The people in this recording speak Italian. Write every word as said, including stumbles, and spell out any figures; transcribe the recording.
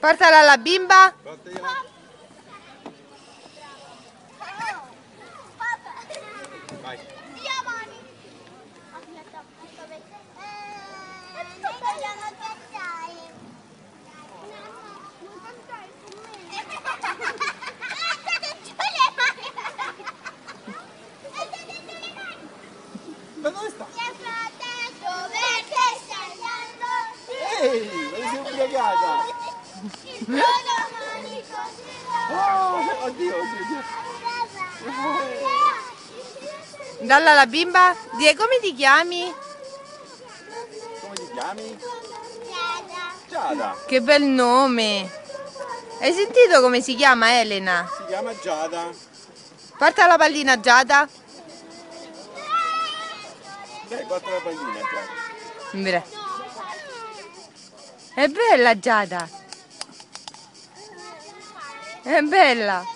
Portala alla bimba. Vai. Ma dove sta? Ehi, ma sei ubriacata? Oh, oddio, oddio, oddio. Dalla alla bimba. Die, come ti chiami? Come ti chiami? Giada. Che bel nome. Hai sentito come si chiama Elena? Si chiama Giada. Porta la pallina Giada. Dai, porta la pallina Giada. Mira. È bella Giada. È bella.